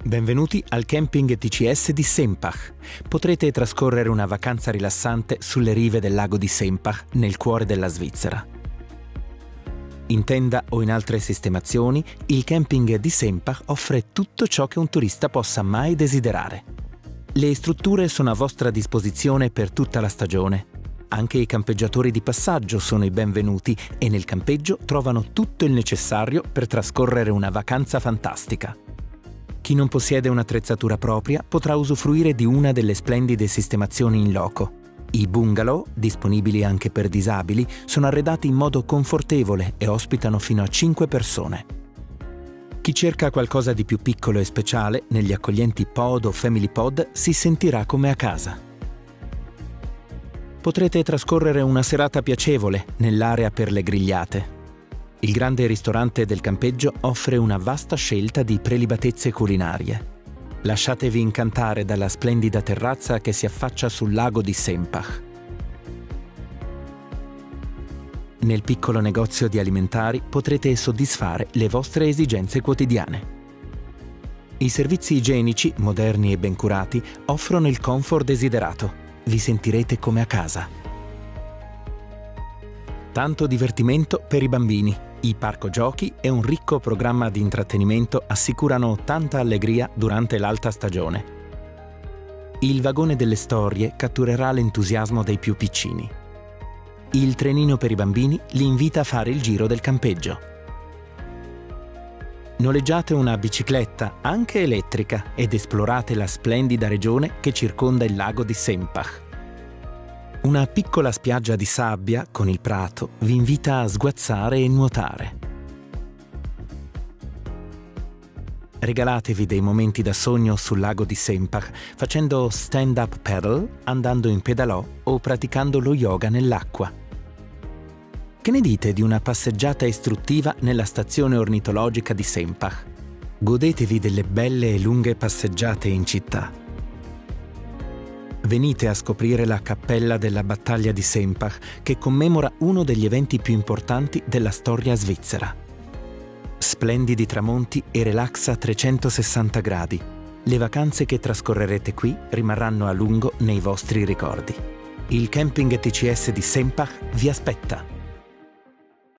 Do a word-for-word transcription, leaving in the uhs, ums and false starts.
Benvenuti al camping T C S di Sempach. Potrete trascorrere una vacanza rilassante sulle rive del lago di Sempach, nel cuore della Svizzera. In tenda o in altre sistemazioni, il camping di Sempach offre tutto ciò che un turista possa mai desiderare. Le strutture sono a vostra disposizione per tutta la stagione. Anche i campeggiatori di passaggio sono i benvenuti e nel campeggio trovano tutto il necessario per trascorrere una vacanza fantastica. Chi non possiede un'attrezzatura propria potrà usufruire di una delle splendide sistemazioni in loco. I bungalow, disponibili anche per disabili, sono arredati in modo confortevole e ospitano fino a cinque persone. Chi cerca qualcosa di più piccolo e speciale, negli accoglienti pod o family pod si sentirà come a casa. Potrete trascorrere una serata piacevole nell'area per le grigliate. Il grande ristorante del campeggio offre una vasta scelta di prelibatezze culinarie. Lasciatevi incantare dalla splendida terrazza che si affaccia sul lago di Sempach. Nel piccolo negozio di alimentari potrete soddisfare le vostre esigenze quotidiane. I servizi igienici, moderni e ben curati, offrono il comfort desiderato. Vi sentirete come a casa. Tanto divertimento per i bambini. I parco giochi e un ricco programma di intrattenimento assicurano tanta allegria durante l'alta stagione. Il vagone delle storie catturerà l'entusiasmo dei più piccini. Il trenino per i bambini li invita a fare il giro del campeggio. Noleggiate una bicicletta, anche elettrica, ed esplorate la splendida regione che circonda il lago di Sempach. Una piccola spiaggia di sabbia con il prato vi invita a sguazzare e nuotare. Regalatevi dei momenti da sogno sul lago di Sempach facendo stand-up paddle, andando in pedalò o praticando lo yoga nell'acqua. Che ne dite di una passeggiata istruttiva nella stazione ornitologica di Sempach? Godetevi delle belle e lunghe passeggiate in città. Venite a scoprire la cappella della battaglia di Sempach, che commemora uno degli eventi più importanti della storia svizzera. Splendidi tramonti e relax a trecentosessanta gradi. Le vacanze che trascorrerete qui rimarranno a lungo nei vostri ricordi. Il camping T C S di Sempach vi aspetta!